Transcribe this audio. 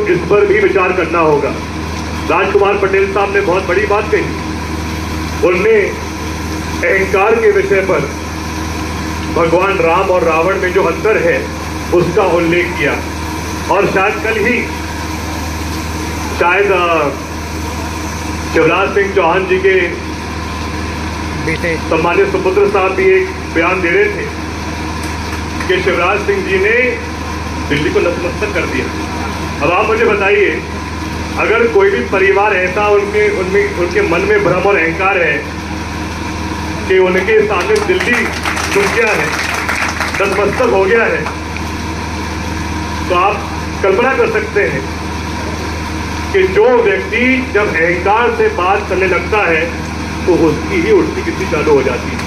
इस पर भी विचार करना होगा। राजकुमार पटेल साहब ने बहुत बड़ी बात कही। उनने अहंकार के विषय पर भगवान राम और रावण में जो अंतर है उसका उल्लेख किया। और शायद कल ही शिवराज सिंह चौहान जी के बेटे सम्मानित सुपुत्र साहब भी एक बयान दे रहे थे कि शिवराज सिंह जी ने दिल्ली को नतमस्तक कर दिया। अब आप मुझे बताइए, अगर कोई भी परिवार ऐसा उनके मन में भ्रम और अहंकार है कि उनके सामने दिल्ली झुक गया है, नतमस्तक हो गया है, तो आप कल्पना कर सकते हैं कि जो व्यक्ति जब अहंकार से बात करने लगता है तो उसकी ही उल्टी गिनती चालू हो जाती है।